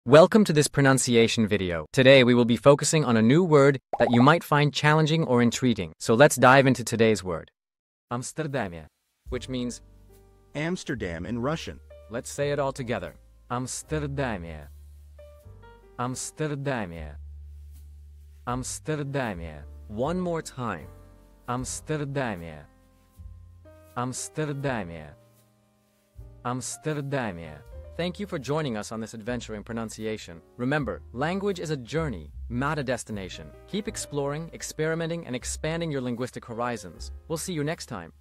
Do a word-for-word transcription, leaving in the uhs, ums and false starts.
Welcome to this pronunciation video. Today we will be focusing on a new word that you might find challenging or intriguing. So let's dive into today's word. Amsterdame, which means Amsterdam in Russian. Let's say it all together. Amsterdame. Amsterdame. Amsterdame. One more time. Amsterdame. Amsterdame. Amsterdame. Thank you for joining us on this adventure in pronunciation. Remember, language is a journey, not a destination. Keep exploring, experimenting, and expanding your linguistic horizons. We'll see you next time.